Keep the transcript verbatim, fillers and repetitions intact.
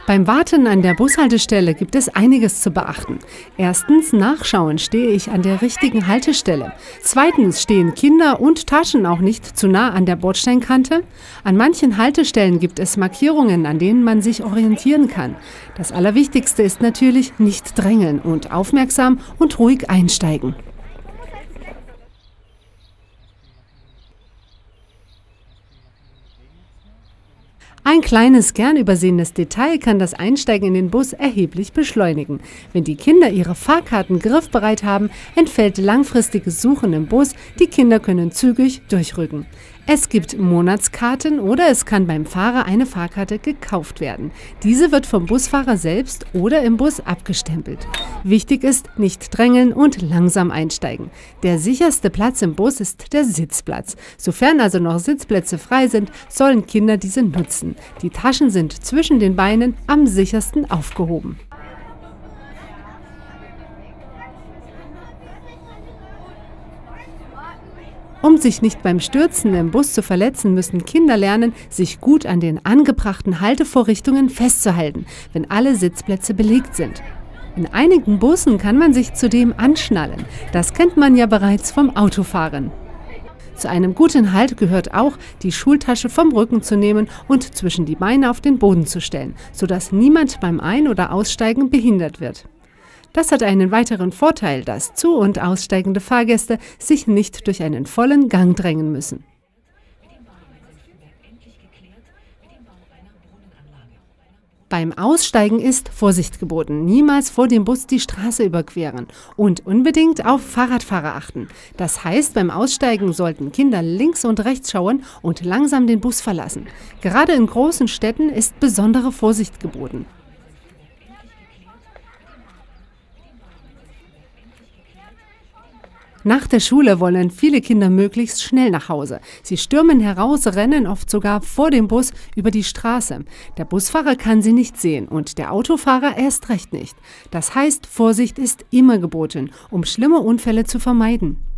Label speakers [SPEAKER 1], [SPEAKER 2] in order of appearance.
[SPEAKER 1] Beim Warten an der Bushaltestelle gibt es einiges zu beachten. Erstens, nachschauen, stehe ich an der richtigen Haltestelle. Zweitens, stehen Kinder und Taschen auch nicht zu nah an der Bordsteinkante. An manchen Haltestellen gibt es Markierungen, an denen man sich orientieren kann. Das Allerwichtigste ist natürlich, nicht drängeln und aufmerksam und ruhig einsteigen. Ein kleines, gern übersehenes Detail kann das Einsteigen in den Bus erheblich beschleunigen. Wenn die Kinder ihre Fahrkarten griffbereit haben, entfällt langfristiges Suchen im Bus, die Kinder können zügig durchrücken. Es gibt Monatskarten oder es kann beim Fahrer eine Fahrkarte gekauft werden. Diese wird vom Busfahrer selbst oder im Bus abgestempelt. Wichtig ist, nicht drängeln und langsam einsteigen. Der sicherste Platz im Bus ist der Sitzplatz. Sofern also noch Sitzplätze frei sind, sollen Kinder diese nutzen. Die Taschen sind zwischen den Beinen am sichersten aufgehoben. Um sich nicht beim Stürzen im Bus zu verletzen, müssen Kinder lernen, sich gut an den angebrachten Haltevorrichtungen festzuhalten, wenn alle Sitzplätze belegt sind. In einigen Bussen kann man sich zudem anschnallen. Das kennt man ja bereits vom Autofahren. Zu einem guten Halt gehört auch, die Schultasche vom Rücken zu nehmen und zwischen die Beine auf den Boden zu stellen, sodass niemand beim Ein- oder Aussteigen behindert wird. Das hat einen weiteren Vorteil, dass zu- und aussteigende Fahrgäste sich nicht durch einen vollen Gang drängen müssen. Beim Aussteigen ist Vorsicht geboten. Niemals vor dem Bus die Straße überqueren und unbedingt auf Fahrradfahrer achten. Das heißt, beim Aussteigen sollten Kinder links und rechts schauen und langsam den Bus verlassen. Gerade in großen Städten ist besondere Vorsicht geboten. Nach der Schule wollen viele Kinder möglichst schnell nach Hause. Sie stürmen heraus, rennen oft sogar vor dem Bus über die Straße. Der Busfahrer kann sie nicht sehen und der Autofahrer erst recht nicht. Das heißt, Vorsicht ist immer geboten, um schlimme Unfälle zu vermeiden.